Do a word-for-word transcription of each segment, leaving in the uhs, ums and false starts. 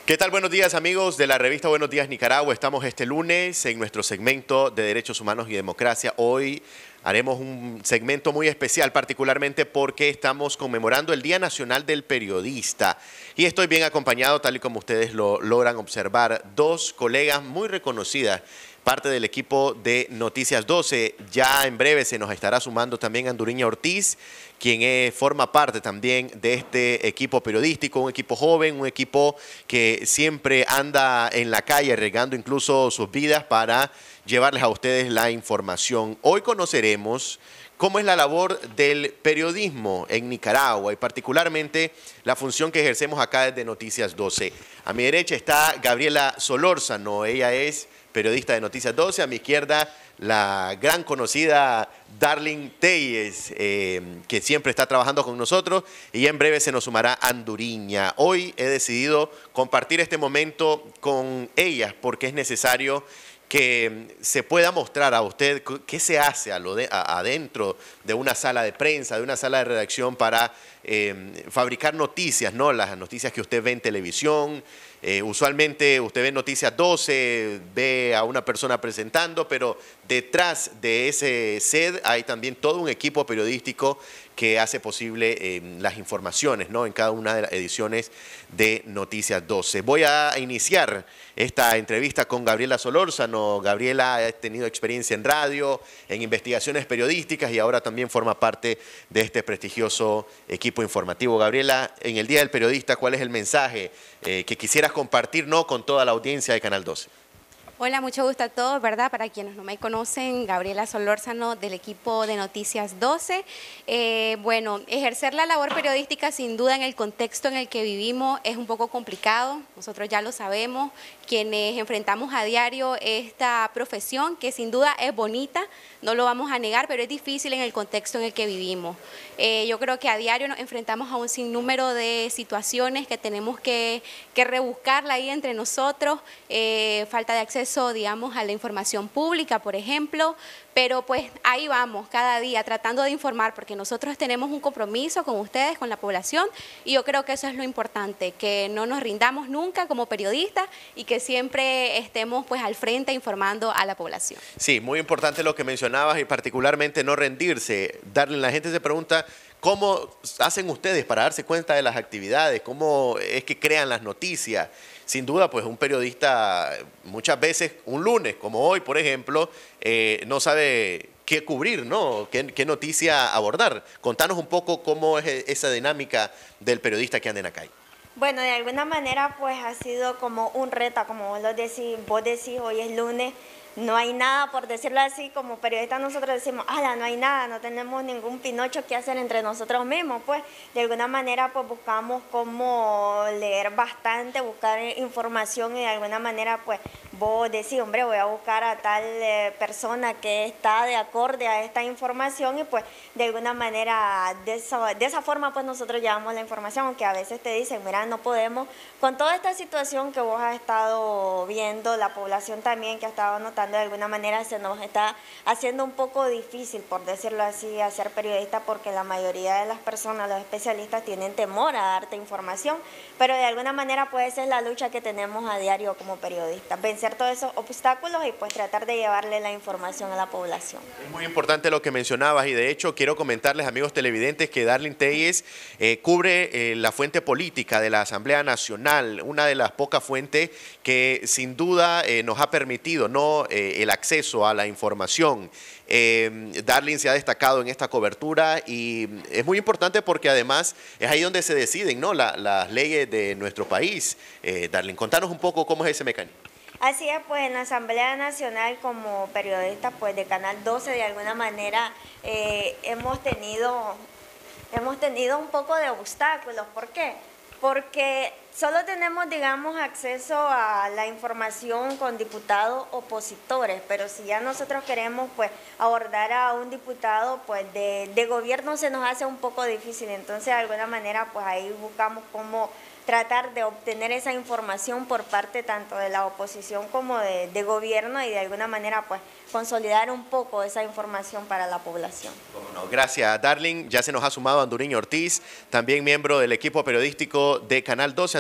¿Qué tal? Buenos días, amigos de la revista Buenos Días Nicaragua. Estamos este lunes en nuestro segmento de Derechos Humanos y Democracia. Hoy haremos un segmento muy especial, particularmente porque estamos conmemorando el Día Nacional del Periodista. Y estoy bien acompañado, tal y como ustedes lo logran observar, dos colegas muy reconocidas, parte del equipo de Noticias doce. Ya en breve se nos estará sumando también Anduriña Ortiz, quien es, forma parte también de este equipo periodístico, un equipo joven, un equipo que siempre anda en la calle arriesgando incluso sus vidas para llevarles a ustedes la información. Hoy conoceremos cómo es la labor del periodismo en Nicaragua y particularmente la función que ejercemos acá desde Noticias doce. A mi derecha está Gabriela Solórzano, ella es periodista de Noticias doce, a mi izquierda la gran conocida Darlene Telles, eh, que siempre está trabajando con nosotros, y en breve se nos sumará Anduriña. Hoy he decidido compartir este momento con ellas porque es necesario que se pueda mostrar a usted qué se hace a lo de, a, adentro de una sala de prensa, de una sala de redacción para eh, fabricar noticias, ¿no? Las noticias que usted ve en televisión. Eh, usualmente usted ve Noticias doce, ve a una persona presentando, pero detrás de ese set hay también todo un equipo periodístico que hace posible eh, las informaciones, ¿no? En cada una de las ediciones de Noticias doce. Voy a iniciar esta entrevista con Gabriela Solórzano. Gabriela ha tenido experiencia en radio, en investigaciones periodísticas y ahora también forma parte de este prestigioso equipo informativo. Gabriela, en el Día del Periodista, ¿cuál es el mensaje eh, que quisieras compartir, ¿no?, con toda la audiencia de Canal doce? Hola, mucho gusto a todos, ¿verdad? Para quienes no me conocen, Gabriela Solórzano del equipo de Noticias doce. Eh, bueno, ejercer la labor periodística sin duda en el contexto en el que vivimos es un poco complicado, nosotros ya lo sabemos, quienes enfrentamos a diario esta profesión que sin duda es bonita, no lo vamos a negar, pero es difícil en el contexto en el que vivimos. Eh, yo creo que a diario nos enfrentamos a un sinnúmero de situaciones que tenemos que, que rebuscarla ahí entre nosotros, eh, falta de acceso, digamos, a la información pública, por ejemplo, pero pues ahí vamos cada día tratando de informar porque nosotros tenemos un compromiso con ustedes, con la población, y yo creo que eso es lo importante, que no nos rindamos nunca como periodistas y que siempre estemos pues al frente informando a la población. Sí, muy importante lo que mencionabas y particularmente no rendirse. Darle, la gente se pregunta cómo hacen ustedes para darse cuenta de las actividades, cómo es que crean las noticias. Sin duda, pues un periodista muchas veces, un lunes como hoy, por ejemplo, eh, no sabe qué cubrir, ¿no? ¿Qué, qué noticia abordar? Contanos un poco cómo es esa dinámica del periodista que anda en la calle. Bueno, de alguna manera pues ha sido como un reto, como vos, lo decís, vos decís, hoy es lunes, no hay nada, por decirlo así, como periodistas nosotros decimos, ala, no hay nada, no tenemos ningún pinocho que hacer entre nosotros mismos, pues de alguna manera pues buscamos como leer bastante, buscar información y de alguna manera pues vos decís, hombre, voy a buscar a tal eh, persona que está de acorde a esta información y pues de alguna manera de esa, de esa forma pues nosotros llevamos la información, aunque a veces te dicen, mira, no podemos, con toda esta situación que vos has estado viendo, la población también que ha estado notando, de alguna manera se nos está haciendo un poco difícil, por decirlo así, a ser periodista porque la mayoría de las personas, los especialistas, tienen temor a darte información, pero de alguna manera pues esa es la lucha que tenemos a diario como periodistas, vencer todos esos obstáculos y pues tratar de llevarle la información a la población. Es muy importante lo que mencionabas y de hecho quiero comentarles, amigos televidentes, que Darlene Telles eh, cubre eh, la fuente política de la Asamblea Nacional, una de las pocas fuentes que sin duda eh, nos ha permitido, ¿no?, eh, el acceso a la información. Eh, Darlene se ha destacado en esta cobertura y es muy importante porque además es ahí donde se deciden, ¿no?, la, las leyes de nuestro país. Eh, Darlene, contanos un poco cómo es ese mecanismo. Así es, pues en la Asamblea Nacional como periodista pues de Canal doce de alguna manera eh, hemos tenido hemos tenido un poco de obstáculos. ¿Por qué? Porque solo tenemos, digamos, acceso a la información con diputados opositores, pero si ya nosotros queremos pues abordar a un diputado pues de, de gobierno se nos hace un poco difícil, entonces de alguna manera pues ahí buscamos cómo tratar de obtener esa información por parte tanto de la oposición como de, de gobierno y de alguna manera pues consolidar un poco esa información para la población. Bueno, gracias, Darlene. Ya se nos ha sumado Anduriña Ortiz, también miembro del equipo periodístico de Canal doce.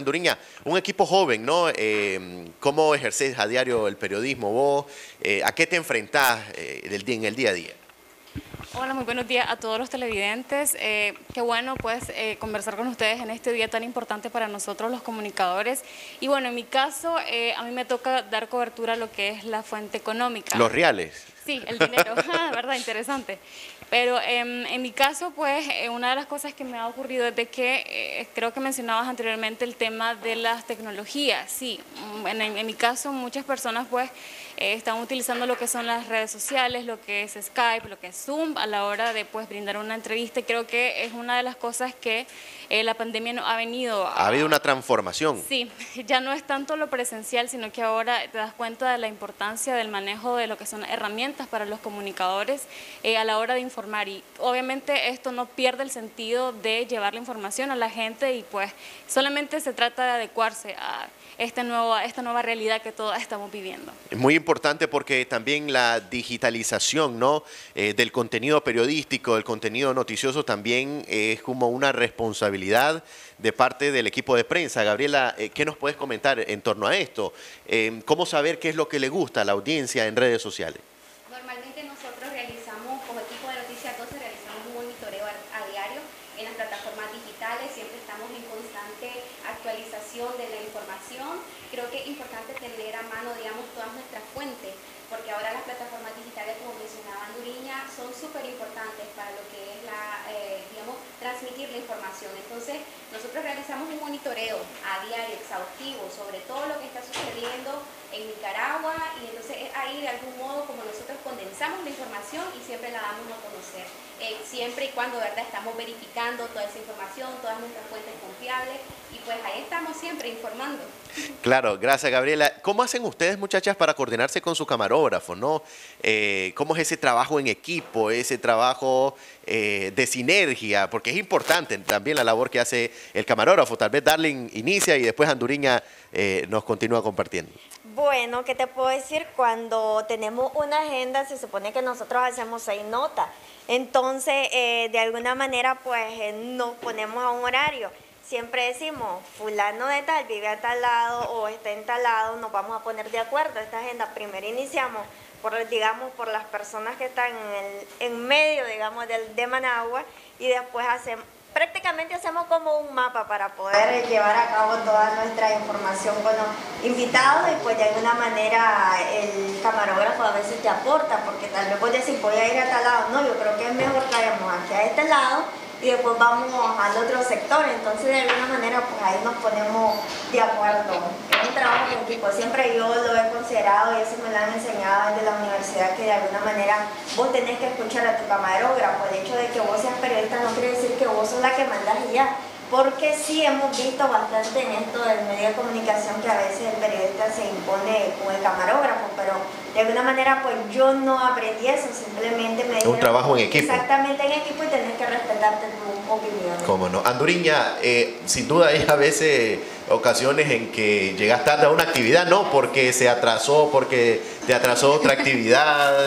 Anduriña, un equipo joven, ¿no? Eh, ¿Cómo ejerces a diario el periodismo vos? Eh, ¿A qué te enfrentás eh, el día, en el día a día? Hola, muy buenos días a todos los televidentes. Eh, qué bueno pues eh, conversar con ustedes en este día tan importante para nosotros los comunicadores. Y bueno, en mi caso, eh, a mí me toca dar cobertura a lo que es la fuente económica. Los reales. Sí, el dinero, ¿verdad? Interesante. Pero eh, en mi caso, pues, eh, una de las cosas que me ha ocurrido es de que, eh, creo que mencionabas anteriormente el tema de las tecnologías. Sí, en, en mi caso, muchas personas, pues, eh, están utilizando lo que son las redes sociales, lo que es Skype, lo que es Zoom, a la hora de, pues, brindar una entrevista. Y creo que es una de las cosas que eh, la pandemia nos ha venido a... Ha habido una transformación. Sí, ya no es tanto lo presencial, sino que ahora te das cuenta de la importancia del manejo de lo que son herramientas para los comunicadores eh, a la hora de informar, y obviamente esto no pierde el sentido de llevar la información a la gente, y pues solamente se trata de adecuarse a este nuevo, a esta nueva realidad que todos estamos viviendo. Es muy importante porque también la digitalización, ¿no? eh, del contenido periodístico, del contenido noticioso, también es como una responsabilidad de parte del equipo de prensa. Gabriela, eh, ¿qué nos puedes comentar en torno a esto? Eh, ¿Cómo saber qué es lo que le gusta a la audiencia en redes sociales? Normalmente nosotros realizamos, como equipo de Noticias doce, realizamos un monitoreo a, a diario en las plataformas digitales, siempre estamos en constante actualización de la información. Creo que es importante tener a mano, digamos, todas nuestras fuentes, porque ahora las plataformas digitales, como mencionaba Anduriña, son súper importantes para lo que es la, eh, digamos, transmitir la información. Entonces, nosotros realizamos un monitoreo a diario exhaustivo sobre todo lo que está sucediendo en Nicaragua, y entonces es ahí de algún modo como nosotros condensamos la información y siempre la damos a conocer, eh, siempre y cuando, ¿verdad?, estamos verificando toda esa información, todas nuestras fuentes confiables, y pues ahí estamos siempre informando. Claro, gracias Gabriela. ¿Cómo hacen ustedes, muchachas, para coordinarse con su camarógrafo, no? Eh, ¿Cómo es ese trabajo en equipo, ese trabajo eh, de sinergia? Porque es importante también la labor que hace el camarógrafo. Tal vez Darling inicia y después Anduriña eh, nos continúa compartiendo. Bueno, ¿qué te puedo decir? Cuando tenemos una agenda, se supone que nosotros hacemos seis notas. Entonces, eh, de alguna manera, pues eh, nos ponemos a un horario. Siempre decimos, fulano de tal vive a tal lado o está en tal lado, nos vamos a poner de acuerdo. Esta agenda primero iniciamos, por, digamos, por las personas que están en, el, en medio, digamos, del, de Managua, y después hacemos, prácticamente hacemos como un mapa para poder llevar a cabo toda nuestra información con los invitados, y pues de alguna manera el camarógrafo a veces te aporta, porque tal vez vos decís, voy a ir a tal lado, no, yo creo que es mejor que vayamos aquí a este lado y después vamos al otro sector. Entonces de alguna manera pues ahí nos ponemos de acuerdo. Es un trabajo en equipo, siempre yo lo he considerado y eso me lo han enseñado desde la universidad, que de alguna manera vos tenés que escuchar a tu camarógrafo. El hecho de que vos seas periodista no quiere decir que vos sos la que mandás y ya, porque sí hemos visto bastante en esto del medio de comunicación que a veces el periodista se impone con el camarógrafo, pero de alguna manera pues yo no aprendí eso, simplemente me dijeron, un trabajo en equipo. Exactamente, en equipo, y tenés que respetarte tu opinión. Cómo no. Anduriña, eh, sin duda hay a veces ocasiones en que llegas tarde a una actividad, no porque se atrasó, porque te atrasó otra actividad,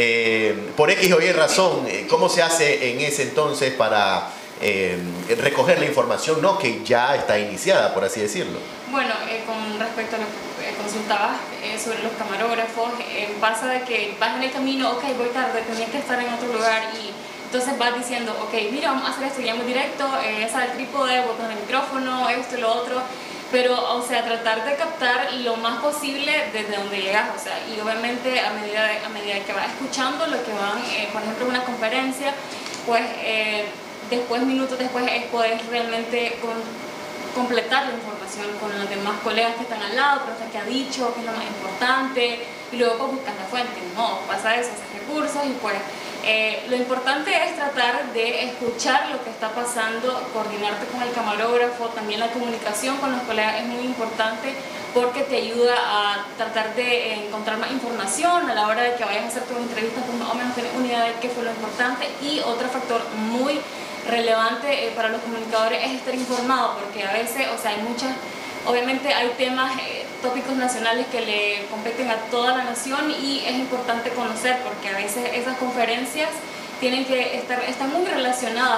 eh, por X o Y razón. ¿Cómo se hace en ese entonces para eh, recoger la información, no, que ya está iniciada, por así decirlo? Bueno, eh, con respecto a lo que eh, consultabas eh, sobre los camarógrafos, eh, pasa de que vas en el camino, ok, voy tarde, tenía que estar en otro lugar, y entonces vas diciendo, ok, mira, vamos a hacer esto, llamo directo, eh, sale el trípode, botas el micrófono, esto y lo otro, pero, o sea, tratar de captar lo más posible desde donde llegas, o sea, y obviamente a medida, de, a medida que vas escuchando lo que van, eh, por ejemplo, en una conferencia, pues eh, después, minutos después, es poder realmente con, completar la información con los demás colegas que están al lado, pero que ha dicho, qué es lo más importante, y luego pues buscas la fuente. No, pasa eso, haces recursos, y pues eh, lo importante es tratar de escuchar lo que está pasando, coordinarte con el camarógrafo, también la comunicación con los colegas es muy importante, porque te ayuda a tratar de encontrar más información a la hora de que vayas a hacer tus entrevistas, pues más o menos tener una idea de qué fue lo importante. Y otro factor muy relevante eh, para los comunicadores es estar informado, porque a veces, o sea, hay muchas, obviamente hay temas, eh, tópicos nacionales que le competen a toda la nación, y es importante conocer, porque a veces esas conferencias tienen que estar, están muy relacionadas con lo que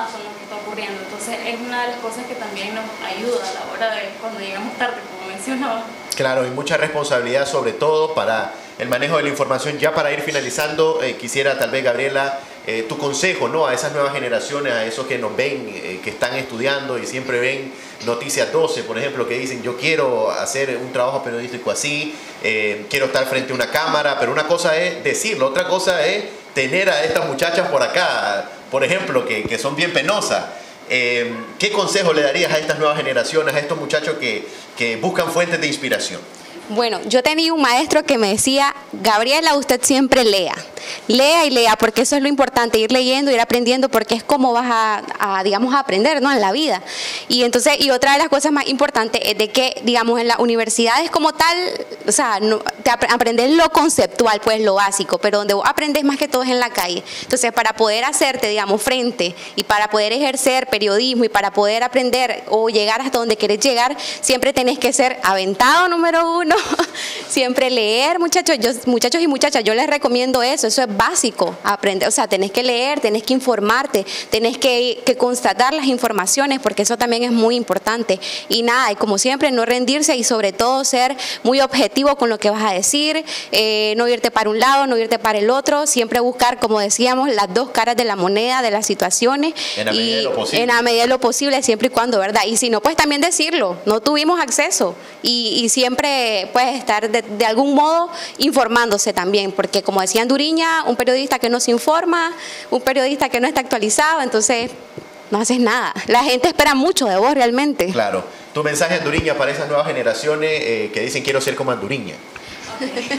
está ocurriendo. Entonces es una de las cosas que también nos ayuda a la hora de cuando llegamos tarde, como mencionaba. Claro, y mucha responsabilidad sobre todo para el manejo de la información. Ya para ir finalizando, eh, quisiera tal vez, Gabriela, eh, tu consejo, ¿no?, a esas nuevas generaciones, a esos que nos ven, eh, que están estudiando y siempre ven Noticias doce, por ejemplo, que dicen yo quiero hacer un trabajo periodístico así, eh, quiero estar frente a una cámara, pero una cosa es decirlo, otra cosa es tener a estas muchachas por acá, por ejemplo, que, que son bien penosas. Eh, ¿Qué consejo le darías a estas nuevas generaciones, a estos muchachos que, que buscan fuentes de inspiración? Bueno, yo tenía un maestro que me decía, Gabriela, usted siempre lea, lea y lea, porque eso es lo importante, ir leyendo, ir aprendiendo, porque es como vas a, a digamos, a aprender, ¿no?, en la vida. Y entonces, y otra de las cosas más importantes es de que, digamos, en las universidades como tal, o sea, no, te ap aprendes lo conceptual, pues lo básico, pero donde vos aprendes más que todo es en la calle. Entonces, para poder hacerte, digamos, frente y para poder ejercer periodismo y para poder aprender o llegar hasta donde querés llegar, siempre tenés que ser aventado número uno, siempre leer, muchachos, yo, muchachos y muchachas, yo les recomiendo eso, eso es básico, aprender, o sea, tenés que leer, tenés que informarte, tenés que, que constatar las informaciones, porque eso también es muy importante. Y nada, y como siempre, no rendirse y sobre todo ser muy objetivo con lo que vas a decir, eh, no irte para un lado, no irte para el otro, siempre buscar, como decíamos, las dos caras de la moneda, de las situaciones, en la medida y de lo posible. en la medida de lo posible, siempre y cuando, ¿verdad? Y si no, pues también decirlo, no tuvimos acceso y, y siempre puedes estar de, de algún modo informándose también, porque como decía Anduriña, un periodista que no se informa, un periodista que no está actualizado, entonces no haces nada. La gente espera mucho de vos realmente. Claro. Tu mensaje, Anduriña, para esas nuevas generaciones eh, que dicen quiero ser como Anduriña. Okay.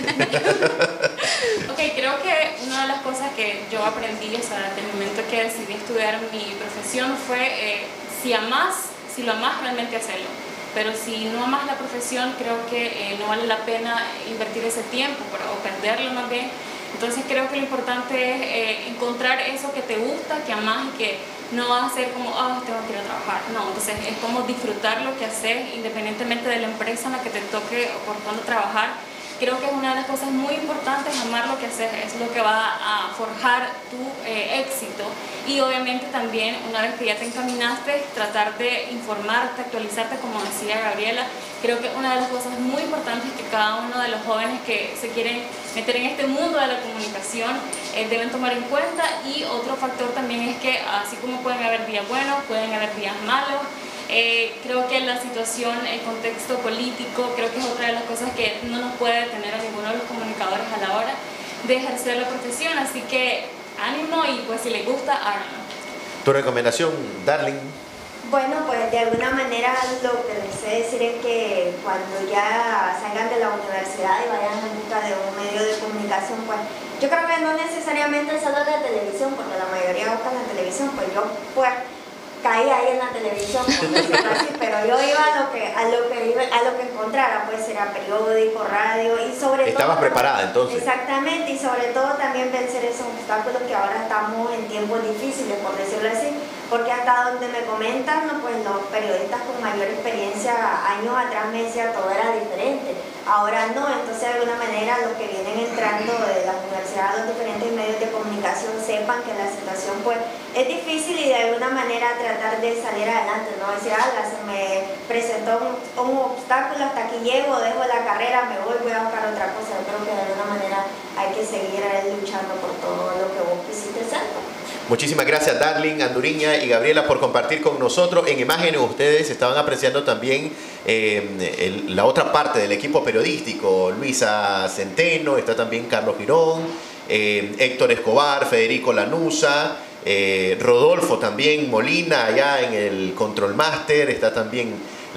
Ok, creo que una de las cosas que yo aprendí, o sea, desde el momento que decidí estudiar mi profesión fue eh, si amás, si lo amás, realmente hacerlo. Pero si no amas la profesión, creo que eh, no vale la pena invertir ese tiempo o perderlo más bien. Entonces creo que lo importante es eh, encontrar eso que te gusta, que amas y que no va a ser como, ah, oh, tengo que ir a trabajar. No, entonces es como disfrutar lo que haces independientemente de la empresa en la que te toque o por cuándo trabajar. Creo que es una de las cosas muy importantes, amar lo que haces, es lo que va a forjar tu eh, éxito. Y obviamente también, una vez que ya te encaminaste, tratar de informarte, actualizarte, como decía Gabriela. Creo que una de las cosas muy importantes que cada uno de los jóvenes que se quieren meter en este mundo de la comunicación eh, deben tomar en cuenta. Y otro factor también es que, así como pueden haber días buenos, pueden haber días malos. Eh, creo que la situación, el contexto político, creo que es otra de las cosas que no nos puede detener a ninguno de los comunicadores a la hora de ejercer la profesión, así que ánimo y pues si les gusta, háganlo. ¿Tu recomendación, Darling? Bueno, pues de alguna manera lo que les sé decir es que cuando ya salgan de la universidad y vayan en busca de un medio de comunicación, pues yo creo que no necesariamente solo de televisión, porque la mayoría buscan la televisión, pues yo pues caí ahí en la televisión, por decirlo así, pero yo iba a lo que a lo que iba, a lo que encontrara, pues era periódico, radio y sobre todo... ¿Estabas preparada entonces? Exactamente, y sobre todo también vencer esos obstáculos que ahora estamos en tiempos difíciles, por decirlo así, porque hasta donde me comentan, ¿no?, pues los periodistas con mayor experiencia años atrás me decían todo era diferente, ahora no, entonces de alguna manera los que vienen entrando de las universidades, los diferentes medios de comunicación sepan que la situación pues es difícil y de alguna manera tratar de salir adelante, no decir, ah, se me presentó un, un obstáculo, hasta aquí llego, dejo la carrera, me voy, voy a buscar otra cosa. Yo creo que de alguna manera hay que seguir luchando por todo lo que vos quisiste ser. Muchísimas gracias, Darling, Anduriña y Gabriela, por compartir con nosotros. En imágenes ustedes estaban apreciando también eh, el, la otra parte del equipo periodístico. Luisa Centeno, está también Carlos Girón, eh, Héctor Escobar, Federico Lanuza, eh, Rodolfo también Molina allá en el Control Master, está también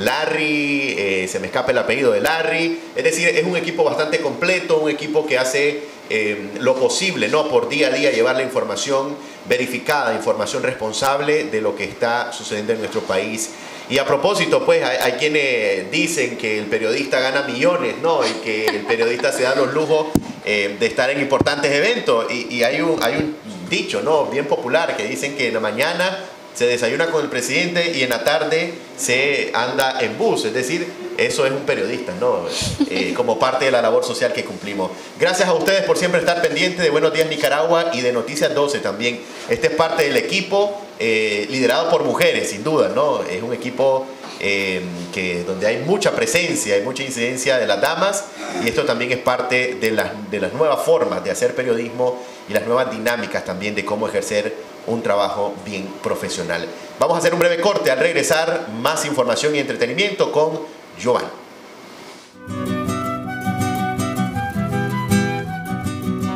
Larry, eh, se me escapa el apellido de Larry. Es decir, es un equipo bastante completo, un equipo que hace eh, lo posible, ¿no?, por día a día llevar la información verificada, información responsable de lo que está sucediendo en nuestro país. Y a propósito, pues hay, hay quienes dicen que el periodista gana millones, ¿no?, y que el periodista se da los lujos eh, de estar en importantes eventos. Y, y hay, un, hay un dicho, ¿no?, bien popular, que dicen que en la mañana se desayuna con el presidente y en la tarde se anda en bus. Es decir, eso es un periodista, ¿no?, eh, como parte de la labor social que cumplimos. Gracias a ustedes por siempre estar pendientes de Buenos Días Nicaragua y de Noticias doce también. Este es parte del equipo eh, liderado por mujeres, sin duda, ¿no? Es un equipo eh, que, donde hay mucha presencia, hay mucha incidencia de las damas, y esto también es parte de las, de las nuevas formas de hacer periodismo y las nuevas dinámicas también de cómo ejercer un trabajo bien profesional. Vamos a hacer un breve corte. Al regresar, más información y entretenimiento con Giovanni.